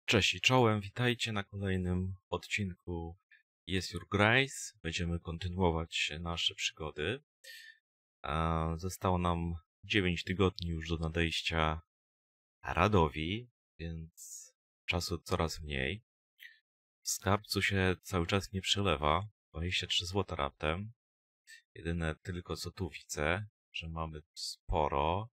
Cześć i czołem, witajcie na kolejnym odcinku Yes Your Grace. Będziemy kontynuować nasze przygody. Zostało nam 9 tygodni już do nadejścia Radowi, więc czasu coraz mniej. W skarbcu się cały czas nie przelewa, 23 zł raptem. Jedyne tylko co tu widzę, że mamy sporo.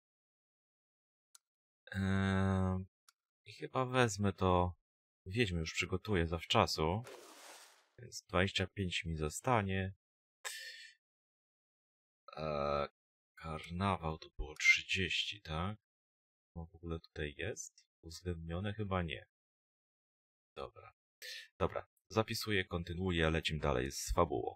I chyba wezmę to, wiedźmy już przygotuję zawczasu, więc 25 mi zostanie. Karnawał to było 30, tak? No w ogóle tutaj jest? Uwzględnione? Chyba nie. Dobra. Zapisuję, kontynuuję, lecimy dalej z fabułą.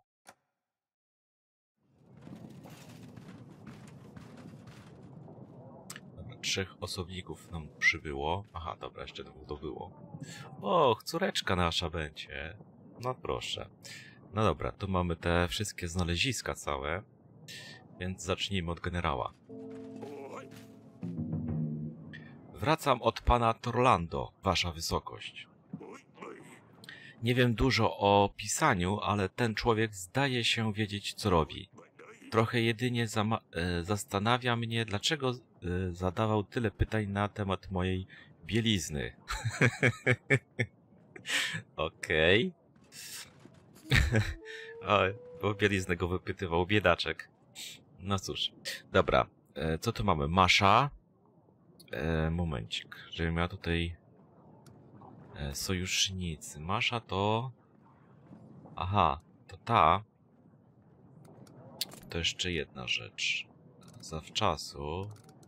Dobra, 3 osobników nam przybyło. Aha, dobra, jeszcze 2 to było. Och, córeczka nasza będzie. No proszę. No dobra, tu mamy te wszystkie znaleziska całe. Więc zacznijmy od generała. Wracam od pana Torlando, wasza wysokość. Nie wiem dużo o pisaniu, ale ten człowiek zdaje się wiedzieć, co robi. Trochę jedynie zastanawia mnie, dlaczego zadawał tyle pytań na temat mojej bielizny. Okej. Bo bieliznę go wypytywał, biedaczek. No cóż, dobra. Co tu mamy? Masza. Momencik, żebym miał tutaj sojusznicy. Masza to... Aha, to ta. To jeszcze jedna rzecz. Zawczasu.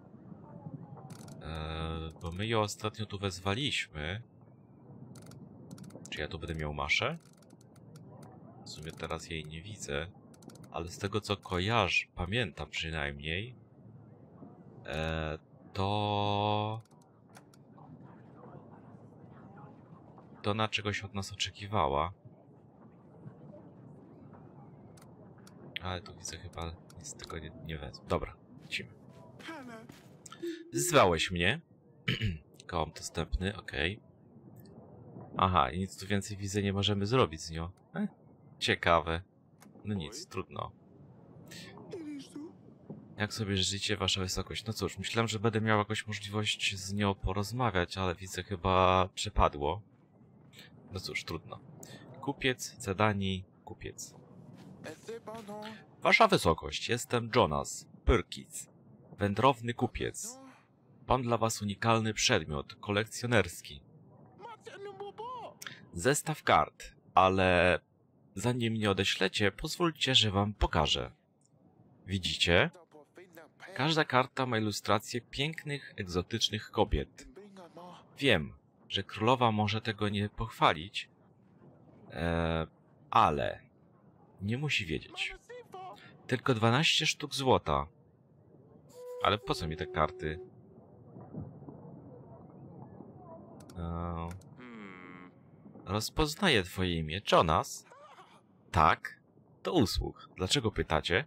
Bo my ją ostatnio tu wezwaliśmy. Czy ja tu będę miał Maszę? W sumie teraz jej nie widzę. Ale z tego co kojarzę, pamiętam przynajmniej, to ona czegoś od nas oczekiwała. Ale tu widzę chyba nic z tego nie wezmę. Dobra, lecimy. Zwałeś mnie. Kołam dostępny, okej. Aha, i nic tu więcej widzę nie możemy zrobić z nią. Ciekawe. No nic, trudno. Jak sobie życie, wasza wysokość? No cóż, myślałem, że będę miał jakąś możliwość z nią porozmawiać, ale widzę chyba przepadło. No cóż, trudno. Kupiec, Cedani, kupiec. Wasza wysokość, jestem Jonas Perkins, wędrowny kupiec. Mam dla was unikalny przedmiot, kolekcjonerski. Zestaw kart, ale zanim mnie odeślecie, pozwólcie, że wam pokażę. Widzicie? Każda karta ma ilustrację pięknych, egzotycznych kobiet. Wiem, że królowa może tego nie pochwalić, ale nie musi wiedzieć. Tylko 12 sztuk złota. Ale po co mi te karty? Rozpoznaję twoje imię. Jonas? Tak? Do usług. Dlaczego pytacie?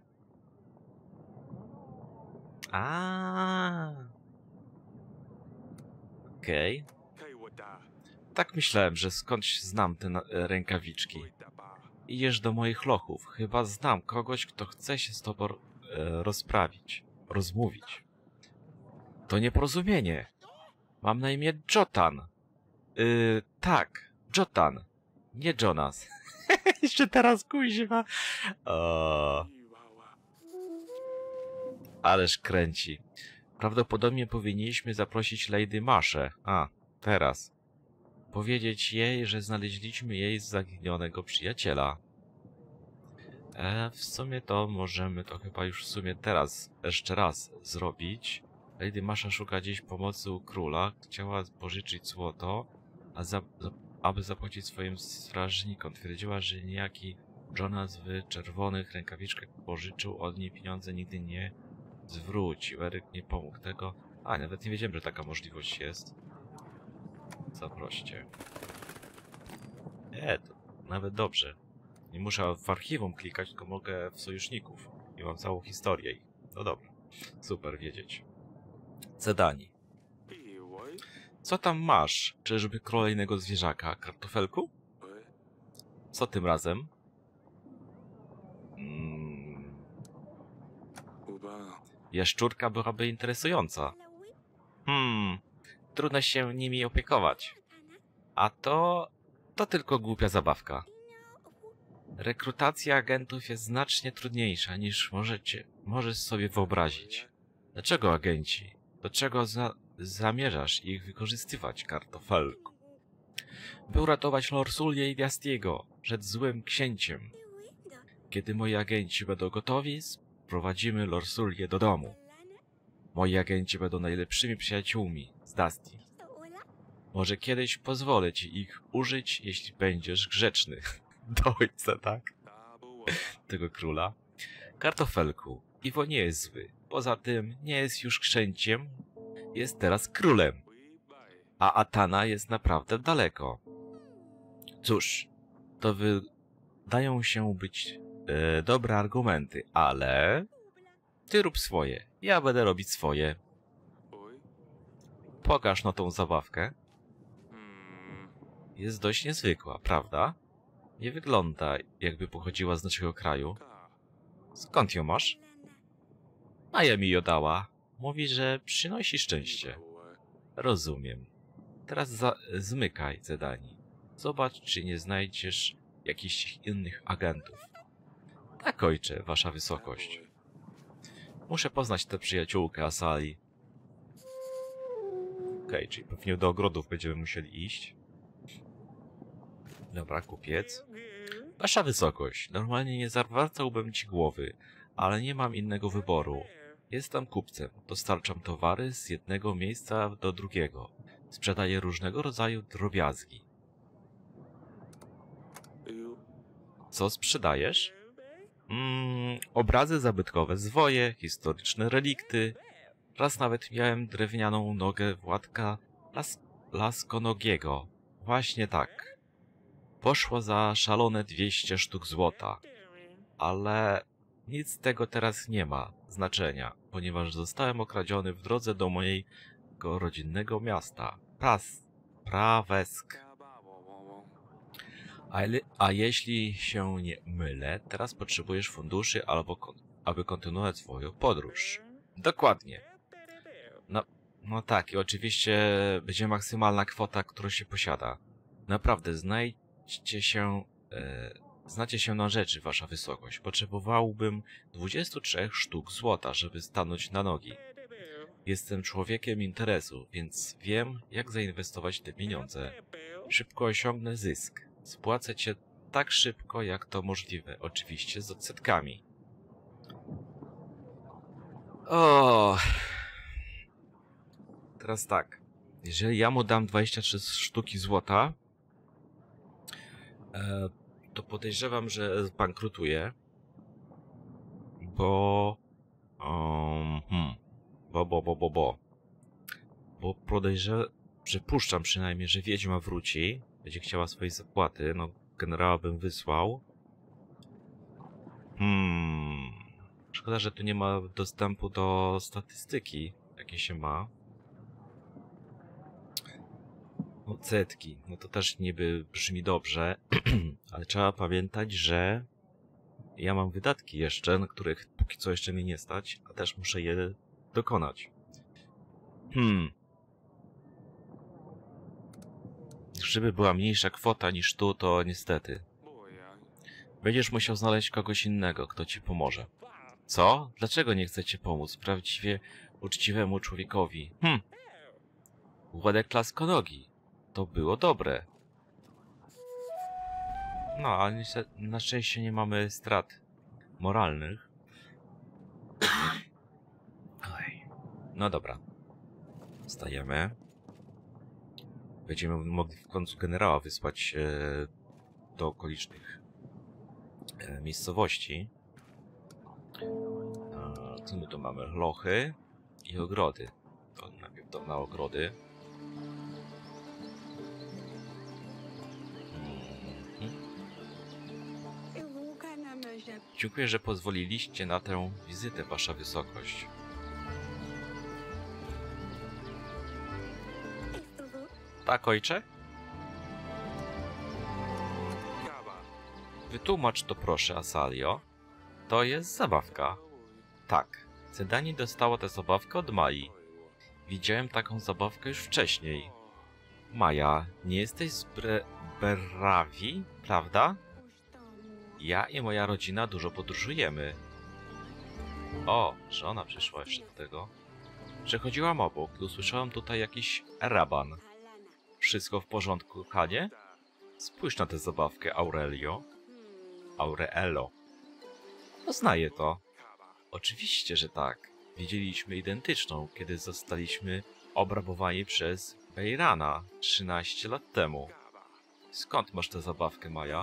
Okej. Tak myślałem, że skądś znam te rękawiczki. Idziesz do moich lochów. Chyba znam kogoś, kto chce się z tobą rozmówić. To nieporozumienie. Mam na imię Jotan. Tak, Jotan. Nie Jonas. Jeszcze teraz kuźwa. Ależ kręci. Prawdopodobnie powinniśmy zaprosić Lady Maszę. Teraz. Powiedzieć jej, że znaleźliśmy jej zaginionego przyjaciela. W sumie to możemy to chyba już w sumie teraz jeszcze raz zrobić. Lady Masza szuka dziś pomocy u króla. Chciała pożyczyć złoto, aby zapłacić swoim strażnikom. Twierdziła, że niejaki Jonas w czerwonych rękawiczkach pożyczył od niej pieniądze, nigdy nie zwrócił. Eryk nie pomógł tego. Nawet nie wiedziałem, że taka możliwość jest. Zaproście. To nawet dobrze. Nie muszę w archiwum klikać, tylko mogę w sojuszników. I mam całą historię. No dobra. Super wiedzieć. Cedani. Co tam masz? Czyżby kolejnego zwierzaka, kartofelku? Co tym razem? Jaszczurka byłaby interesująca. Trudno się nimi opiekować. A to tylko głupia zabawka. Rekrutacja agentów jest znacznie trudniejsza niż możesz sobie wyobrazić. Dlaczego agenci? Do czego zamierzasz ich wykorzystywać, kartofelku? By uratować Lorsulię i Viastiego przed złym księciem. Kiedy moi agenci będą gotowi, sprowadzimy Lorsulię do domu. Moi agenci będą najlepszymi przyjaciółmi z Dusty. Może kiedyś pozwolę ci ich użyć, jeśli będziesz grzeczny. Do ojca, tak? Tego króla. Kartofelku, Iwo nie jest zły. Poza tym nie jest już księciem, jest teraz królem. A Atana jest naprawdę daleko. Cóż, to wydają się być dobre argumenty, ale ty rób swoje, ja będę robić swoje. Pokaż no tą zabawkę. Jest dość niezwykła, prawda? Nie wygląda, jakby pochodziła z naszego kraju. Skąd ją masz? Maja mi ją dała. Mówi, że przynosi szczęście. Rozumiem. Teraz zmykaj, Zedani. Zobacz, czy nie znajdziesz jakichś innych agentów. Tak, ojcze, wasza wysokość. Muszę poznać tę przyjaciółkę Asali. Okej, czyli pewnie do ogrodów będziemy musieli iść. Dobra, kupiec. Wasza wysokość, normalnie nie zawracałbym ci głowy, ale nie mam innego wyboru. Jestem kupcem, dostarczam towary z jednego miejsca do drugiego. Sprzedaję różnego rodzaju drobiazgi. Co sprzedajesz? Obrazy zabytkowe, zwoje, historyczne relikty. Raz nawet miałem drewnianą nogę Władka Laskonogiego. Właśnie tak. Poszło za szalone 200 sztuk złota. Ale nic z tego teraz nie ma znaczenia, ponieważ zostałem okradziony w drodze do mojego rodzinnego miasta. Pravesk. A jeśli się nie mylę, teraz potrzebujesz funduszy aby kontynuować swoją podróż. Dokładnie. No tak, i oczywiście będzie maksymalna kwota, którą się posiada. Naprawdę, znacie się na rzeczy, wasza wysokość. Potrzebowałbym 23 sztuk złota, żeby stanąć na nogi. Jestem człowiekiem interesu, więc wiem, jak zainwestować te pieniądze. Szybko osiągnę zysk. Spłacę cię tak szybko, jak to możliwe. Oczywiście z odsetkami. O. Teraz tak. Jeżeli ja mu dam 23 sztuki złota, to podejrzewam, że zbankrutuje, bo podejrzewam, że puszczam przynajmniej, że wiedźma wróci, będzie chciała swojej zapłaty, no generała bym wysłał. Szkoda, że tu nie ma dostępu do statystyki, jakie się ma. Odsetki, no to też niby brzmi dobrze, ale trzeba pamiętać, że ja mam wydatki jeszcze, na których póki co jeszcze mnie nie stać, a też muszę je dokonać. Żeby była mniejsza kwota niż tu, to niestety. Będziesz musiał znaleźć kogoś innego, kto ci pomoże. Co? Dlaczego nie chcecie pomóc prawdziwie uczciwemu człowiekowi? Władek Laskonogi. To było dobre. No, ale na szczęście nie mamy strat moralnych. No dobra. Wstajemy. Będziemy mogli w końcu generała wysłać do okolicznych miejscowości. Co my tu mamy? Lochy i ogrody. To najpierw to na ogrody. Dziękuję, że pozwoliliście na tę wizytę, wasza wysokość. Tak, ojcze? Wytłumacz to proszę, Asalio. To jest zabawka. Tak, Cydani dostała tę zabawkę od Mai. Widziałem taką zabawkę już wcześniej. Maja, nie jesteś z Berawi, prawda? Ja i moja rodzina dużo podróżujemy. O, że ona przyszła jeszcze do tego. Przechodziłam obok i usłyszałam tutaj jakiś raban. Wszystko w porządku, kochanie? Spójrz na tę zabawkę, Aurelio. Aurello. Poznaję to. Oczywiście, że tak. Widzieliśmy identyczną, kiedy zostaliśmy obrabowani przez Beirana 13 lat temu. Skąd masz tę zabawkę, Maja?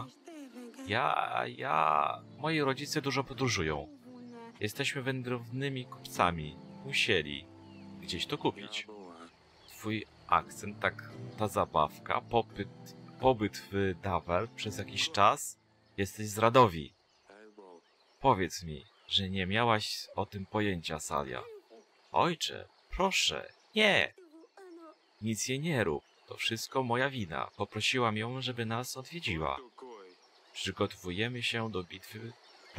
Moi rodzice dużo podróżują. Jesteśmy wędrownymi kupcami. Musieli gdzieś to kupić. Twój akcent, ta zabawka, pobyt w Dawel przez jakiś czas. Jesteś z Radowi. Powiedz mi, że nie miałaś o tym pojęcia, Salia. Ojcze, proszę, nie! Nic jej nie rób. To wszystko moja wina. Poprosiłam ją, żeby nas odwiedziła. Przygotowujemy się do bitwy.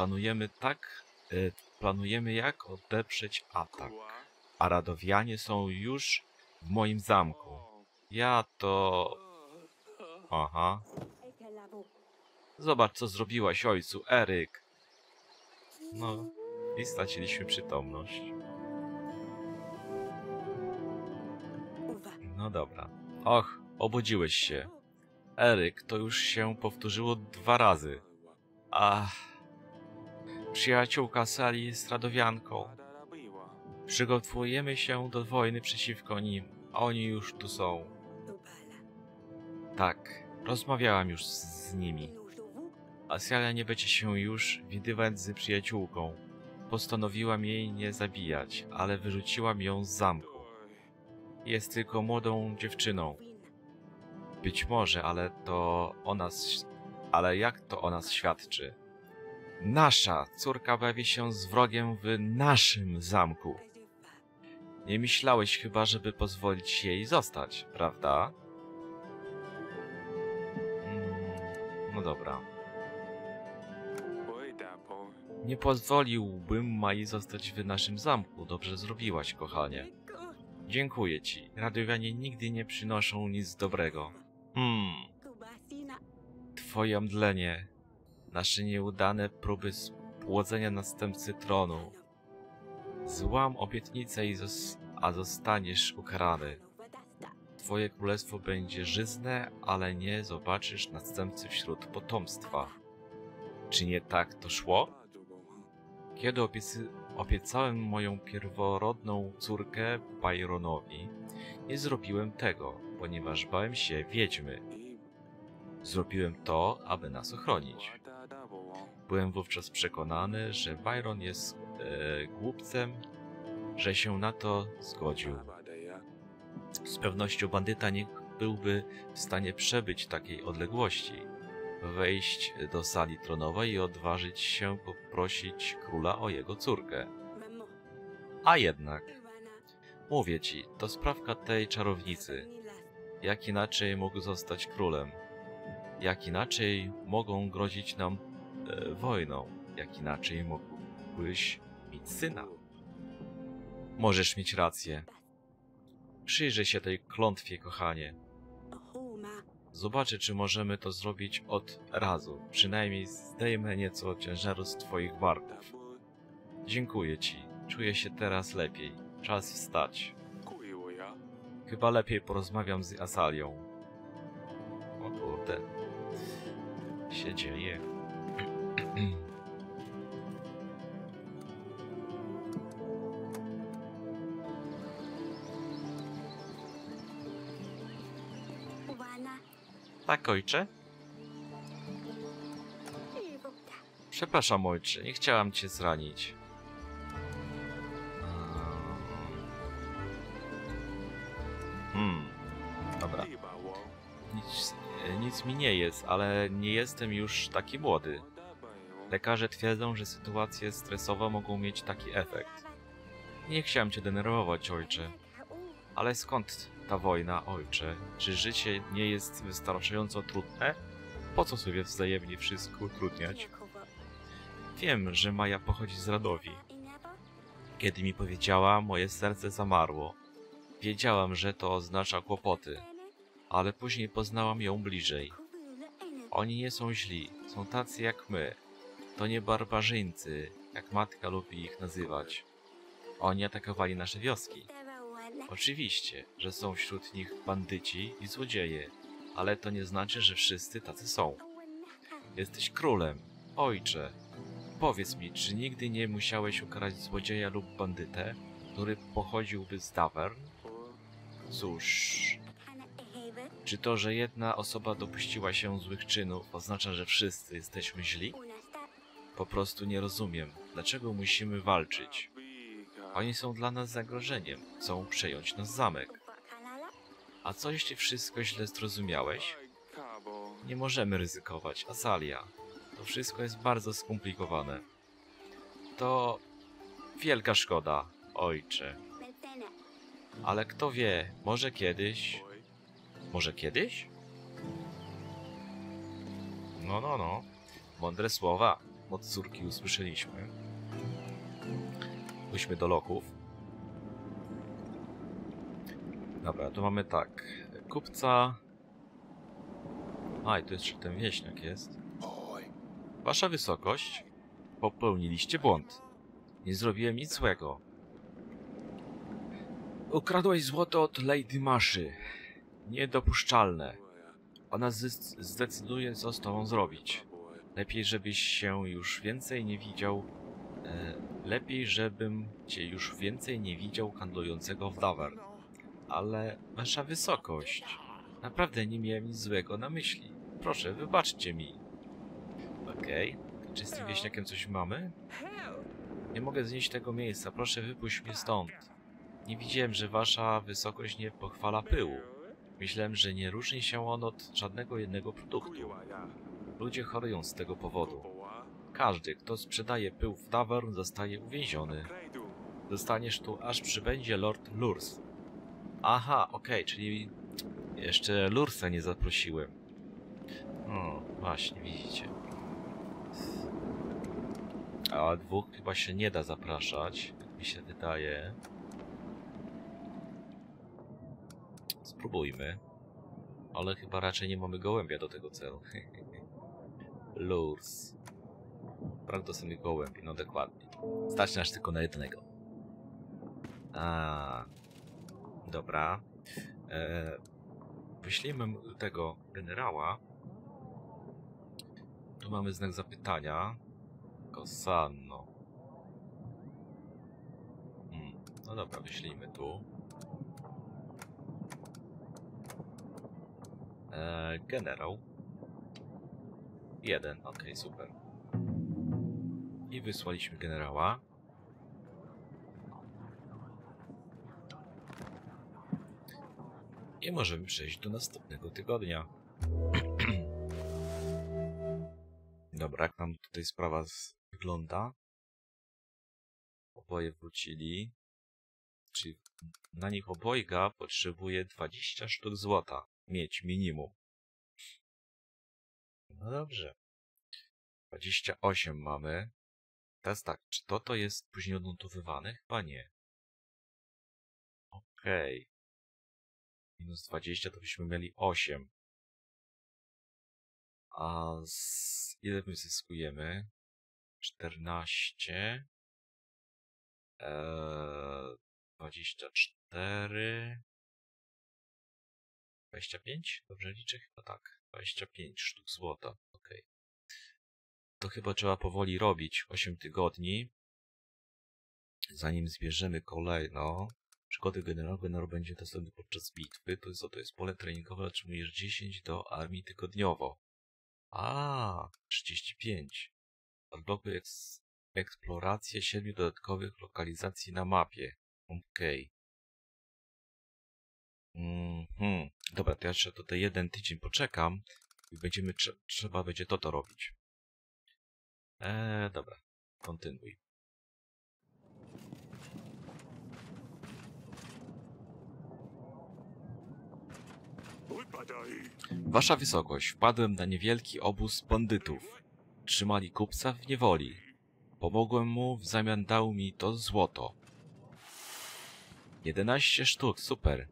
Planujemy jak odeprzeć atak. A Radowianie są już w moim zamku. Ja to... Aha. Zobacz, co zrobiłaś ojcu, Eryk. No, i straciliśmy przytomność. No dobra. Och, obudziłeś się. Eryk, to już się powtórzyło 2 razy. Ach. Przyjaciółka Sali jest Radowianką. Przygotowujemy się do wojny przeciwko nim. Oni już tu są. Tak, rozmawiałam już z nimi. Asalia nie będzie się już widywać z przyjaciółką. Postanowiłam jej nie zabijać, ale wyrzuciłam ją z zamku. Jest tylko młodą dziewczyną. Być może, ale jak to o nas świadczy? Nasza córka bawi się z wrogiem w naszym zamku. Nie myślałeś chyba, żeby pozwolić jej zostać, prawda? No dobra. Nie pozwoliłbym Mai zostać w naszym zamku. Dobrze zrobiłaś, kochanie. Dziękuję ci. Radowianie nigdy nie przynoszą nic dobrego. Twoje omdlenie. Nasze nieudane próby spłodzenia następcy tronu. Złam obietnicę a zostaniesz ukarany. Twoje królestwo będzie żyzne, ale nie zobaczysz następcy wśród potomstwa. Czy nie tak to szło? Kiedy obiecałem moją pierworodną córkę Byronowi, nie zrobiłem tego, ponieważ bałem się wiedźmy. Zrobiłem to, aby nas ochronić. Byłem wówczas przekonany, że Byron jest głupcem, że się na to zgodził. Z pewnością bandyta nie byłby w stanie przebyć takiej odległości, wejść do sali tronowej i odważyć się poprosić króla o jego córkę. A jednak, mówię ci, to sprawka tej czarownicy. Jak inaczej mógł zostać królem? Jak inaczej mogą grozić nam wojną? Jak inaczej mógłbyś mieć syna? Możesz mieć rację. Przyjrzyj się tej klątwie, kochanie. Zobaczę, czy możemy to zrobić od razu. Przynajmniej zdejmę nieco ciężaru z twoich barków. Dziękuję ci. Czuję się teraz lepiej. Czas wstać. Chyba lepiej porozmawiam z Asalią. O kurde. Się dzieje. Tak, ojcze? Przepraszam, ojcze, nie chciałam cię zranić. Dobra. Nic mi nie jest, ale nie jestem już taki młody. Lekarze twierdzą, że sytuacje stresowe mogą mieć taki efekt. Nie chciałem cię denerwować, ojcze. Ale skąd ta wojna, ojcze? Czy życie nie jest wystarczająco trudne? Po co sobie wzajemnie wszystko utrudniać? Wiem, że Maja pochodzi z Radowi. Kiedy mi powiedziała, moje serce zamarło. Wiedziałam, że to oznacza kłopoty, ale później poznałam ją bliżej. Oni nie są źli, są tacy jak my. To nie barbarzyńcy, jak matka lubi ich nazywać. Oni atakowali nasze wioski. Oczywiście, że są wśród nich bandyci i złodzieje, ale to nie znaczy, że wszyscy tacy są. Jesteś królem, ojcze. Powiedz mi, czy nigdy nie musiałeś ukarać złodzieja lub bandytę, który pochodziłby z Davern? Cóż... Czy to, że jedna osoba dopuściła się złych czynów, oznacza, że wszyscy jesteśmy źli? Po prostu nie rozumiem, dlaczego musimy walczyć. Oni są dla nas zagrożeniem, chcą przejąć nasz zamek. A co jeśli wszystko źle zrozumiałeś? Nie możemy ryzykować, Azalia. To wszystko jest bardzo skomplikowane. To wielka szkoda, ojcze. Ale kto wie, może kiedyś... Może kiedyś? No. Mądre słowa od córki usłyszeliśmy. Pójdźmy do lochów. Dobra, tu mamy tak. Kupca... A, i tu jeszcze ten wieśniak jest. Wasza wysokość, popełniliście błąd. Nie zrobiłem nic złego. Ukradłeś złoto od Lady Maszy. Niedopuszczalne. Ona zdecyduje, co z tobą zrobić. Lepiej, żebyś się już więcej nie widział... lepiej, żebym cię już więcej nie widział handlującego w Davern. Ale, wasza wysokość, naprawdę nie miałem nic złego na myśli. Proszę, wybaczcie mi. Okej. Czy z tym wieśniakiem coś mamy? Nie mogę znieść tego miejsca. Proszę, wypuść mnie stąd. Nie widziałem, że wasza wysokość nie pochwala pyłu. Myślałem, że nie różni się on od żadnego innego produktu. Ludzie chorują z tego powodu. Każdy, kto sprzedaje pył w Davern, zostaje uwięziony. Zostaniesz tu, aż przybędzie Lord Lurs. Aha, okej, czyli jeszcze Lursa nie zaprosiłem. O, właśnie, widzicie. A dwóch chyba się nie da zapraszać, jak mi się wydaje. Spróbujmy. Ale chyba raczej nie mamy gołębia do tego celu. Lurs. Brak do samych gołębi, no dokładnie. Stać nas tylko na jednego. Dobra. Wyślijmy tego generała. Tu mamy znak zapytania. Kosanno. No dobra, wyślijmy tu. Generał. 1, okej, super. I wysłaliśmy generała. I możemy przejść do następnego tygodnia. Dobra, jak nam tutaj sprawa wygląda? Oboje wrócili. Czyli na nich obojga potrzebuje 20 sztuk złota. Mieć minimum. No dobrze. 28 mamy. Teraz tak, czy to jest później odnotowywane? Chyba nie. Okej. Minus 20 to byśmy mieli 8. A ile my zyskujemy? 14. 24. 25? Dobrze liczę? Chyba tak. 25 sztuk złota. Okej. To chyba trzeba powoli robić. 8 tygodni. Zanim zbierzemy kolejno. Przygody generał. Generał będzie dostępny podczas bitwy. To jest pole treningowe. Otrzymujesz 10 do armii tygodniowo. 35. Odblokuj eksplorację 7 dodatkowych lokalizacji na mapie. Okej. Dobra, to ja jeszcze tutaj 1 tydzień poczekam i będziemy trzeba będzie to robić. Dobra, kontynuuj. Wasza wysokość, wpadłem na niewielki obóz bandytów. Trzymali kupca w niewoli. Pomogłem mu, w zamian dał mi to złoto. 11 sztuk, super.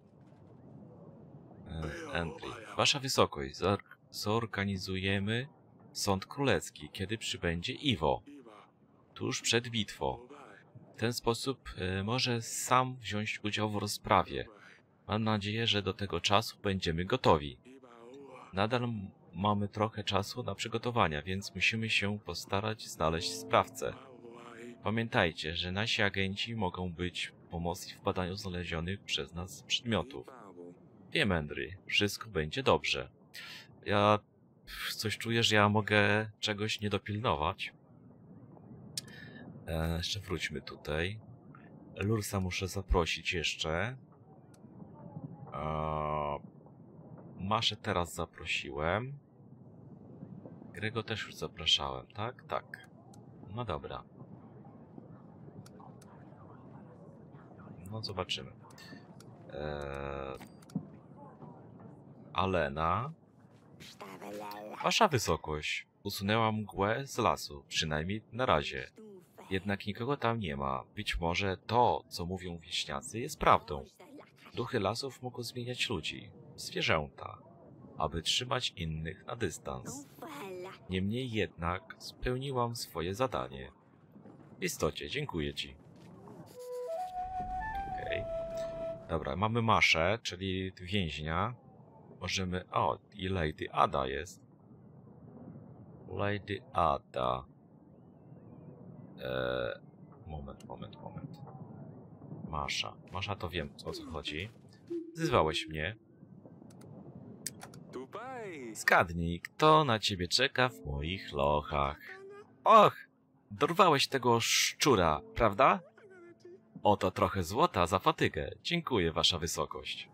Entry. Wasza wysokość, zorganizujemy sąd królewski, kiedy przybędzie Iwo. Tuż przed bitwą. W ten sposób może sam wziąć udział w rozprawie. Mam nadzieję, że do tego czasu będziemy gotowi. Nadal mamy trochę czasu na przygotowania, więc musimy się postarać znaleźć sprawcę. Pamiętajcie, że nasi agenci mogą być pomocni w badaniu znalezionych przez nas przedmiotów. Wiem, Henry, wszystko będzie dobrze. Ja coś czuję, że ja mogę czegoś nie dopilnować. Jeszcze wróćmy tutaj. Lursa muszę zaprosić jeszcze. Maszę teraz zaprosiłem. Grego też już zapraszałem, tak? Tak. No dobra. No zobaczymy. Alena. Wasza wysokość. Usunęła mgłę z lasu, przynajmniej na razie. Jednak nikogo tam nie ma. Być może to, co mówią wieśniacy, jest prawdą. Duchy lasów mogą zmieniać ludzi, zwierzęta, aby trzymać innych na dystans. Niemniej jednak spełniłam swoje zadanie. W istocie, dziękuję ci. Okej. Dobra, mamy Maszę, czyli więźnia. Możemy... O, i Lady Ada jest. Lady Ada. Moment. Masza. Masza, to wiem, o co chodzi. Wzywałeś mnie. Zgadnij, kto na ciebie czeka w moich lochach. Och, dorwałeś tego szczura, prawda? Oto trochę złota za fatygę. Dziękuję, wasza wysokość.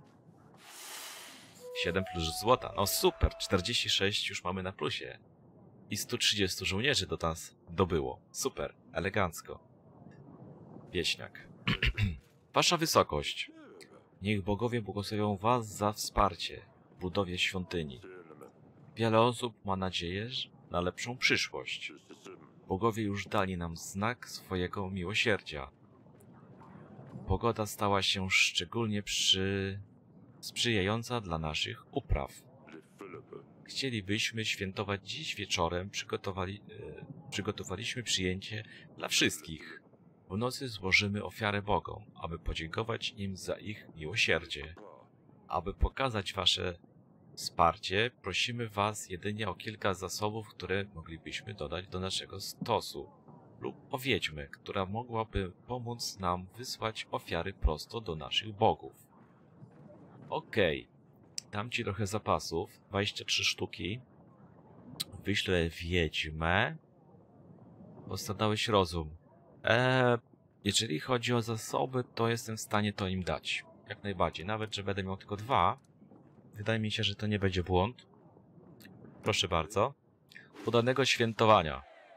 7 plus złota. No super, 46 już mamy na plusie. I 130 żołnierzy do nas dobyło. Super, elegancko. Wieśniak. Wasza wysokość, niech bogowie błogosławią was za wsparcie w budowie świątyni. Wiele osób ma nadzieję na lepszą przyszłość. Bogowie już dali nam znak swojego miłosierdzia. Pogoda stała się szczególnie sprzyjająca dla naszych upraw. Chcielibyśmy świętować dziś wieczorem. Przygotowaliśmy przyjęcie dla wszystkich. W nocy złożymy ofiarę bogom, aby podziękować im za ich miłosierdzie. Aby pokazać wasze wsparcie, prosimy was jedynie o kilka zasobów, które moglibyśmy dodać do naszego stosu, lub o wiedźmę, która mogłaby pomóc nam wysłać ofiary prosto do naszych bogów. Okej. Dam ci trochę zapasów, 23 sztuki. Wyślę wiedźmę. Postradałeś rozum. Jeżeli chodzi o zasoby, to jestem w stanie to im dać. Jak najbardziej. Nawet, że będę miał tylko 2. Wydaje mi się, że to nie będzie błąd. Proszę bardzo. Udanego świętowania.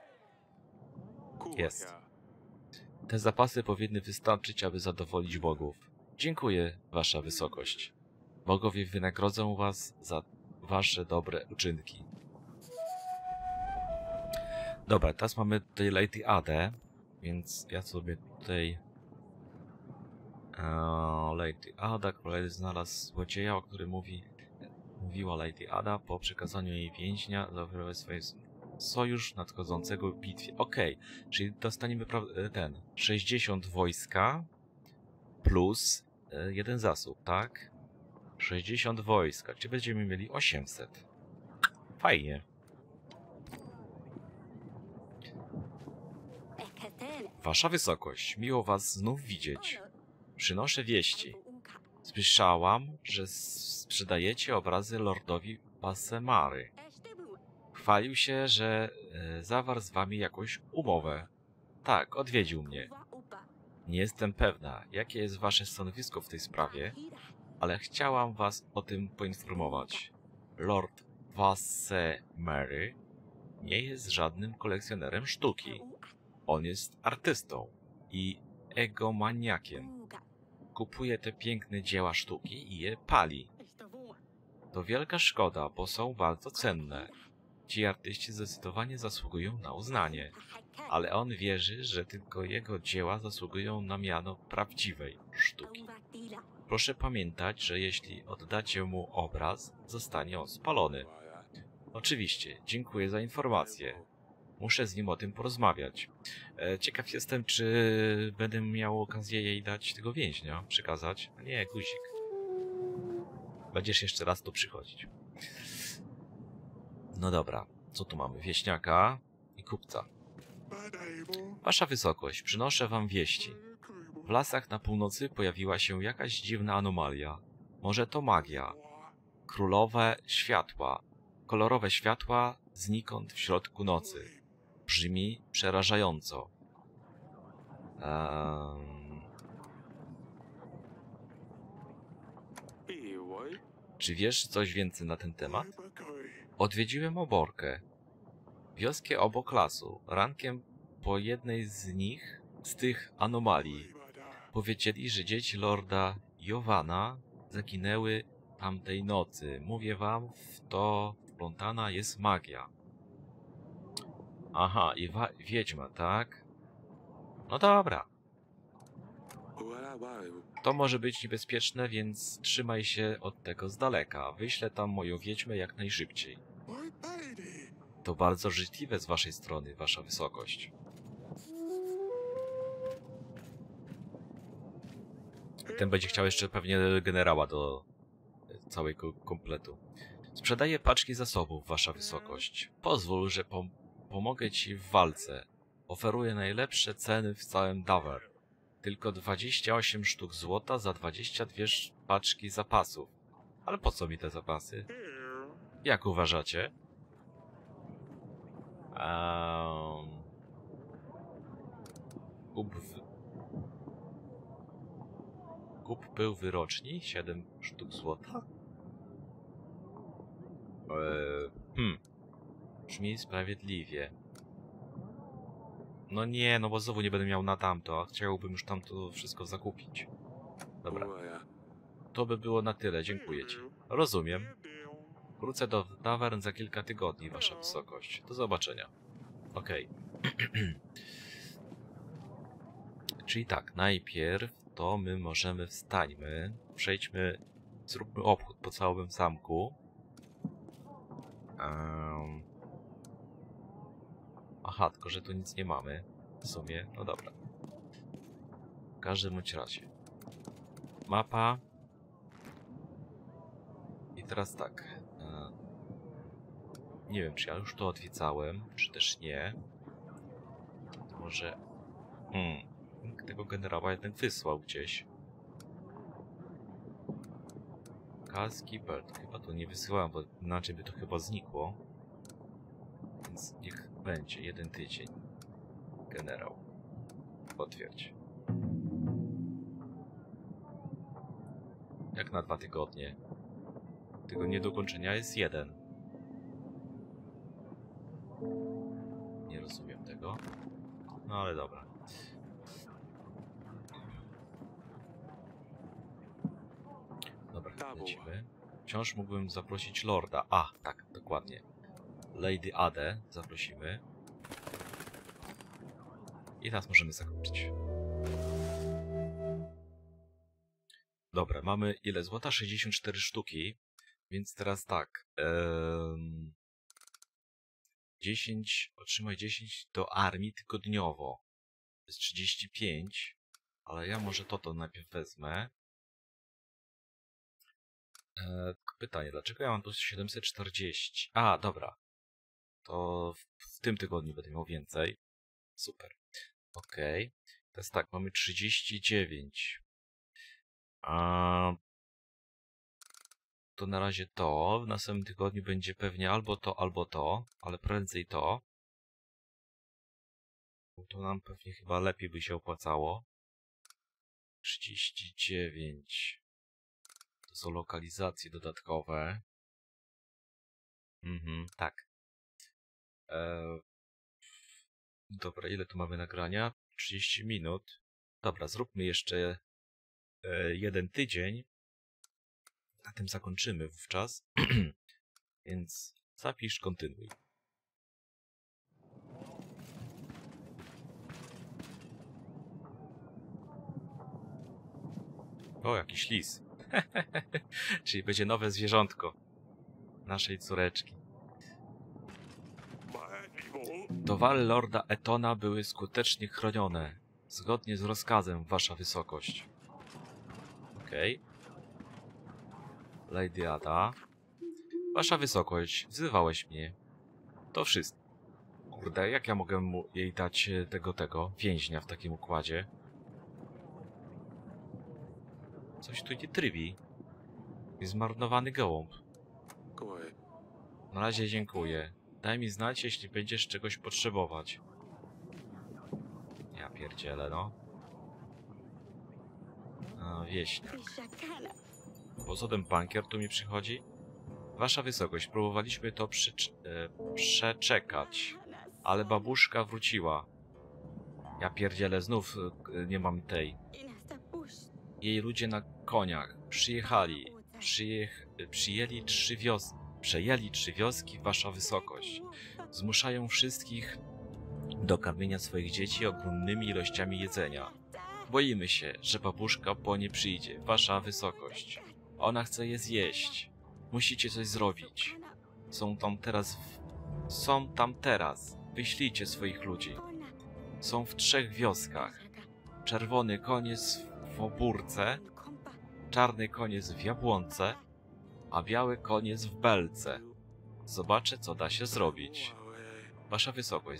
Jest. Te zapasy powinny wystarczyć, aby zadowolić bogów. Dziękuję, wasza wysokość. Bogowie wynagrodzą was za wasze dobre uczynki. Dobra, teraz mamy tutaj Lady Adę, więc ja sobie tutaj... Lady Ada, król znalazł złodzieja, o którym mówiła Lady Ada. Po przekazaniu jej więźnia zaoferował swoje sojusz nadchodzącego w bitwie. Okej, czyli dostaniemy 60 wojska plus 1 zasób, tak? 60 wojska, czyli będziemy mieli 800. Fajnie. Wasza wysokość, miło was znów widzieć. Przynoszę wieści. Słyszałam, że sprzedajecie obrazy lordowi Passemary. Chwalił się, że zawarł z wami jakąś umowę. Tak, odwiedził mnie. Nie jestem pewna, jakie jest wasze stanowisko w tej sprawie, ale chciałam was o tym poinformować. Lord Passemary nie jest żadnym kolekcjonerem sztuki. On jest artystą i egomaniakiem. Kupuje te piękne dzieła sztuki i je pali. To wielka szkoda, bo są bardzo cenne. Ci artyści zdecydowanie zasługują na uznanie, ale on wierzy, że tylko jego dzieła zasługują na miano prawdziwej sztuki. Proszę pamiętać, że jeśli oddacie mu obraz, zostanie on spalony. Oczywiście, dziękuję za informację. Muszę z nim o tym porozmawiać. Ciekaw jestem, czy będę miał okazję jej dać tego więźnia, przekazać. A nie, guzik. Będziesz jeszcze raz tu przychodzić. No dobra, co tu mamy? Wieśniaka i kupca. Wasza wysokość, przynoszę wam wieści. W lasach na północy pojawiła się jakaś dziwna anomalia. Może to magia. Kolorowe światła znikąd w środku nocy. Brzmi przerażająco. Czy wiesz coś więcej na ten temat? Odwiedziłem Oborkę. Wioskę obok lasu. Rankiem po jednej z tych anomalii. Powiedzieli, że dzieci lorda Jowana zaginęły tamtej nocy. Mówię wam, w to wplątana jest magia. Aha, i wiedźma, tak? No dobra. To może być niebezpieczne, więc trzymaj się od tego z daleka. Wyślę tam moją wiedźmę jak najszybciej. To bardzo życzliwe z waszej strony, wasza wysokość. Ten będzie chciał jeszcze pewnie generała do całego kompletu. Sprzedaję paczki zasobów, wasza wysokość. Pozwól, że pomogę ci w walce. Oferuję najlepsze ceny w całym Daver. Tylko 28 sztuk złota za 22 paczki zapasów. Ale po co mi te zapasy? Jak uważacie? Kup pył wyroczni? 7 sztuk złota? Brzmi sprawiedliwie. No nie, no bo znowu nie będę miał na tamto, a chciałbym już tamto wszystko zakupić. Dobra. To by było na tyle, dziękuję ci. Rozumiem. Wrócę do tawern za kilka tygodni, wasza wysokość. Do zobaczenia. Okej. Czyli tak, najpierw to my możemy wstańmy, przejdźmy, zróbmy obchód po całym zamku. Aha, tylko że tu nic nie mamy. W sumie, no dobra. W każdym bądź razie. Mapa. I teraz tak. Nie wiem, czy ja już to odwiedzałem, czy też nie. To może... Tego generała jeden wysłał gdzieś. Kaski, belt. Chyba to nie wysyłałem, bo inaczej by to chyba znikło. Więc niech będzie 1 tydzień. Generał. Potwierdź. Jak na 2 tygodnie? Tego niedokończenia jest 1. Nie rozumiem tego. No ale dobra. Dobra, lecimy. Wciąż mógłbym zaprosić Lorda. A, tak, dokładnie. Lady Adę zaprosimy. I teraz możemy zakończyć. Dobra, mamy ile złota? 64 sztuki. Więc teraz tak. 10, otrzymaj 10 do armii tygodniowo. To jest 35. Ale ja może to najpierw wezmę. Pytanie, dlaczego ja mam tu 740? A, dobra. To w tym tygodniu będę miał więcej. Super. Okej. Teraz tak, mamy 39. To na razie to. W następnym tygodniu będzie pewnie albo to, ale prędzej to. Bo to nam pewnie chyba lepiej by się opłacało. 39. To są lokalizacje dodatkowe. Tak. Dobra, ile tu mamy nagrania? 30 minut. Dobra, zróbmy jeszcze 1 tydzień. na tym zakończymy wówczas. Więc zapisz, kontynuuj. O, jakiś lis. Czyli będzie nowe zwierzątko naszej córeczki. Towary Lorda Etona były skutecznie chronione, zgodnie z rozkazem, Wasza Wysokość. Okej. Lady Ada. Wasza Wysokość, wzywałeś mnie. To wszystko. Kurde, jak ja mogę jej dać tego więźnia w takim układzie? Coś tu nie trybi. Jest zmarnowany gołąb. Na razie dziękuję. Daj mi znać, jeśli będziesz czegoś potrzebować. Ja pierdzielę, no. A, wieśniak. Poza bankier tu mi przychodzi. Wasza Wysokość, próbowaliśmy to przeczekać, ale babuszka wróciła. Ja pierdzielę, znów nie mam tej. Jej ludzie na koniach przyjechali. Przejęli 3 wioski, Wasza Wysokość. Zmuszają wszystkich do karmienia swoich dzieci ogromnymi ilościami jedzenia. Boimy się, że babuszka po nie przyjdzie, Wasza Wysokość. Ona chce je zjeść. Musicie coś zrobić. Są tam teraz. Wyślijcie swoich ludzi. Są w 3 wioskach. Czerwony koniec w Obórce, czarny koniec w Jabłonce, a biały koniec w Belce. Zobaczę, co da się zrobić. Wasza Wysokość,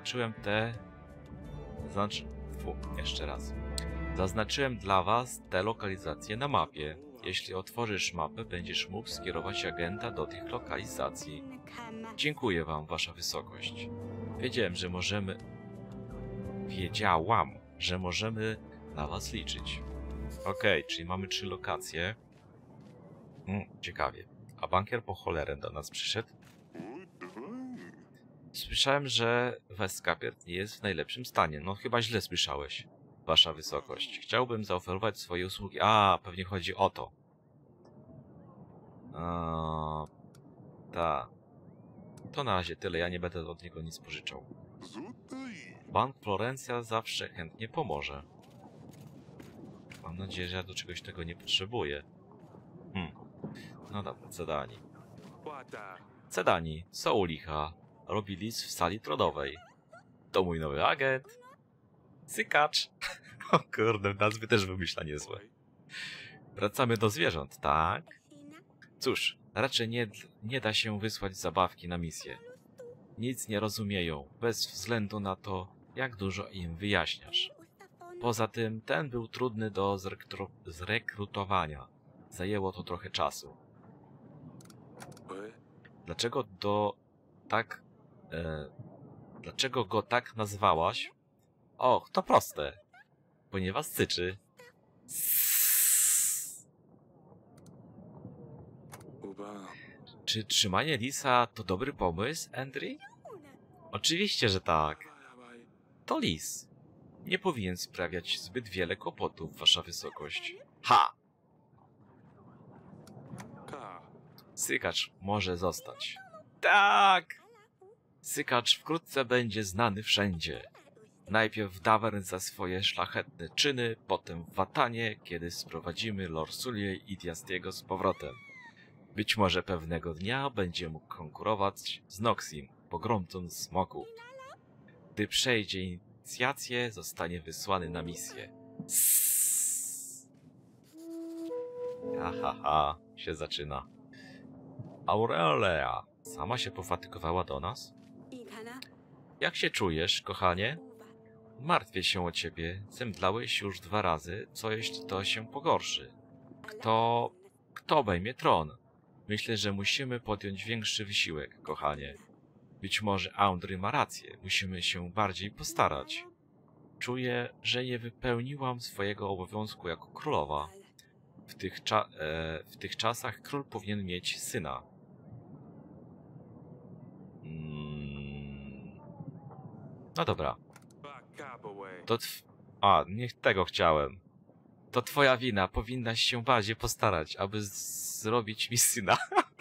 jeszcze raz. Zaznaczyłem dla was te lokalizacje na mapie. Jeśli otworzysz mapę, będziesz mógł skierować agenta do tych lokalizacji. Dziękuję wam, Wasza Wysokość. Wiedziałam, że możemy na was liczyć. Okej, czyli mamy 3 lokacje. Ciekawie. A bankier po cholerę do nas przyszedł? Słyszałem, że Westcapiert nie jest w najlepszym stanie. No chyba źle słyszałeś, Wasza Wysokość. Chciałbym zaoferować swoje usługi. A, pewnie chodzi o to. Ta. To na razie tyle, ja nie będę od niego nic pożyczał. Bank Florencja zawsze chętnie pomoże. Mam nadzieję, że ja do czegoś tego nie potrzebuję. No dobra, Cedani. Cedani, są u licha. Robi lis w sali tronowej. To mój nowy agent. Sykacz. O kurde, nazwy też wymyśla niezłe. Wracamy do zwierząt, tak? Cóż, raczej nie da się wysłać zabawki na misję. Nic nie rozumieją, bez względu na to, jak dużo im wyjaśniasz. Poza tym, ten był trudny do zrekrutowania. Zajęło to trochę czasu. Dlaczego go tak nazwałaś? Och, to proste. Ponieważ syczy. Czy trzymanie lisa to dobry pomysł, Andrew? Oczywiście, że tak. To lis. Nie powinien sprawiać zbyt wiele kłopotów, Wasza Wysokość. Ha! Sykacz może zostać. Tak! Sykacz wkrótce będzie znany wszędzie. Najpierw w Davern za swoje szlachetne czyny, potem w Watanie, kiedy sprowadzimy Lorsulię i Diastiego z powrotem. Być może pewnego dnia będzie mógł konkurować z Noxim, pogromcą smoków. Gdy przejdzie inicjację, zostanie wysłany na misję. Ha, się zaczyna. Aurelia, sama się pofatygowała do nas? Jak się czujesz, kochanie? Martwię się o ciebie. Zemdlałeś już 2 razy. Co jeśli to się pogorszy? Kto obejmie tron? Myślę, że musimy podjąć większy wysiłek, kochanie. Być może Aundry ma rację. Musimy się bardziej postarać. Czuję, że nie wypełniłam swojego obowiązku jako królowa. W tych czasach król powinien mieć syna. No dobra. Nie tego chciałem. To twoja wina. Powinnaś się bardziej postarać, aby zrobić mi syna.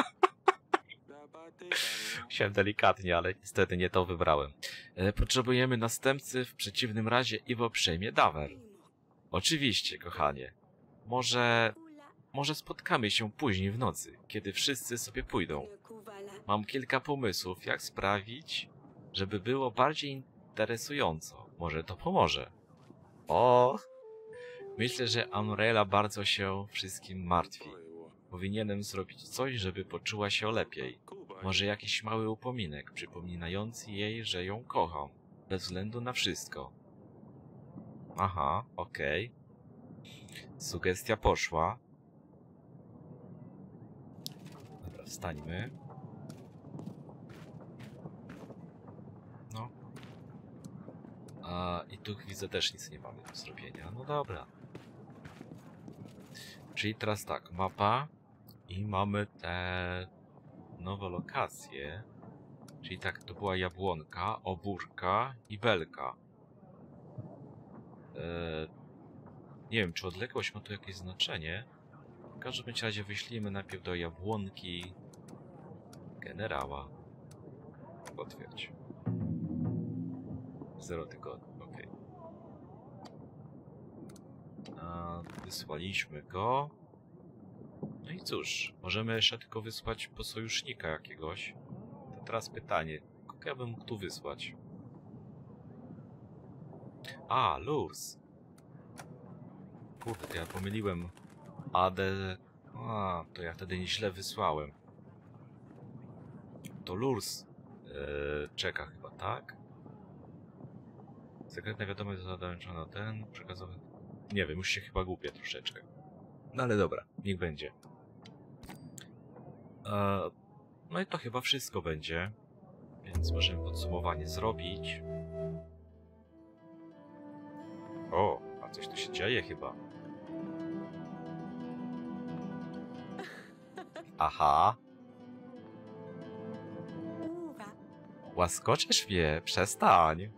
Chciałem delikatnie, ale niestety nie to wybrałem. Potrzebujemy następcy, w przeciwnym razie Iwo przejmie Dawer. Oczywiście, kochanie. Może spotkamy się później w nocy, kiedy wszyscy sobie pójdą. Mam kilka pomysłów, jak sprawić, żeby było bardziej interesująco. Może to pomoże. O! Myślę, że Amrela bardzo się wszystkim martwi. Powinienem zrobić coś, żeby poczuła się lepiej. Może jakiś mały upominek, przypominający jej, że ją kocham. Bez względu na wszystko. Aha, okej. Sugestia poszła. Dobra, wstańmy. No. I tu widzę też nic nie mamy do zrobienia. No dobra. Czyli teraz tak, mapa. I mamy te nowe lokacje. Czyli tak, to była Jabłonka, Obórka i Belka. Nie wiem, czy odległość ma tu jakieś znaczenie. W każdym razie wyślijmy najpierw do Jabłonki generała. Potwierdź. 0 tygodni, ok. Wysłaliśmy go. No i cóż, możemy jeszcze tylko wysłać po sojusznika jakiegoś. To teraz pytanie, kogo ja bym mógł tu wysłać? Lurs. Kurde, to ja pomyliłem. To ja wtedy nieźle wysłałem. To Lurs czeka chyba, tak? Sekretna wiadomość zadałęczona ten, przekazowy... Nie wiem, już się chyba gubię troszeczkę. No ale dobra, niech będzie. No i to chyba wszystko będzie. Więc możemy podsumowanie zrobić. O, a coś tu się dzieje chyba. Aha. Łaskoczysz mnie, przestań.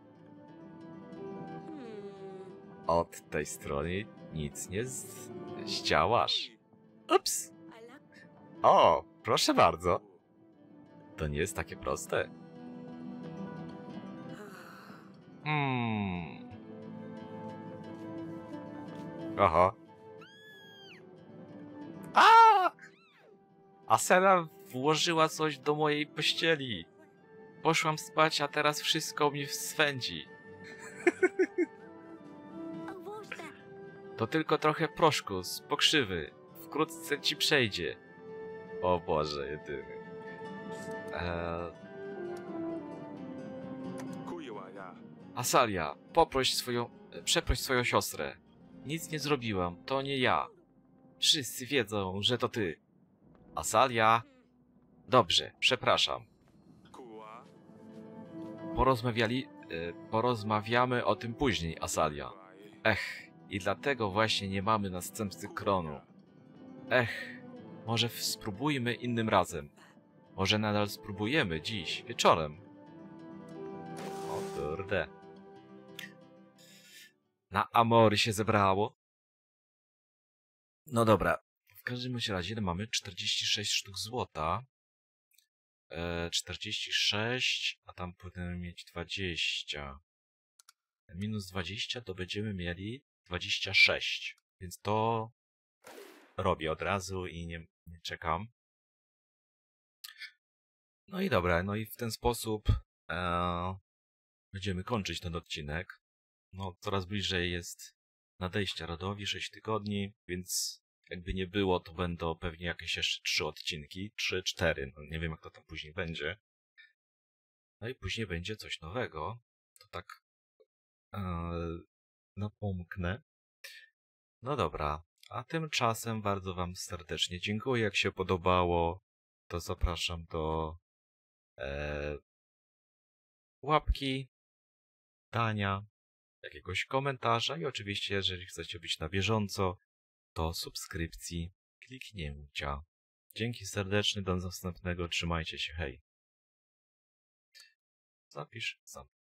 Od tej strony nic nie zdziałasz. Ups. O, proszę bardzo. To nie jest takie proste. Aha. Asela włożyła coś do mojej pościeli. Poszłam spać, a teraz wszystko mi swędzi. To tylko trochę proszku z pokrzywy. Wkrótce ci przejdzie. O Boże, jedyny. Asalia, przeproś swoją siostrę. Nic nie zrobiłam, to nie ja. Wszyscy wiedzą, że to ty. Asalia? Dobrze, przepraszam. Porozmawiamy o tym później, Asalia. I dlatego właśnie nie mamy następcy Kronu. Może spróbujmy innym razem. Może nadal spróbujemy dziś, wieczorem. O kurde. Na Amory się zebrało. No dobra. W każdym razie mamy 46 sztuk złota. 46, a tam powinienem mieć 20. Minus 20 to będziemy mieli 26. Więc to robię od razu i nie czekam. No i dobra, no i w ten sposób będziemy kończyć ten odcinek. No, coraz bliżej jest nadejścia Radowi, 6 tygodni, więc jakby nie było, to będą pewnie jakieś jeszcze 3 odcinki, 3-4, no nie wiem jak to tam później będzie. No i później będzie coś nowego, to tak napomknę. No dobra, a tymczasem bardzo wam serdecznie dziękuję, jak się podobało, to zapraszam do łapki, dania, jakiegoś komentarza i oczywiście, jeżeli chcecie być na bieżąco, to subskrypcji, kliknięcia. Dzięki serdeczne, do następnego, trzymajcie się, hej. Zapisz sam.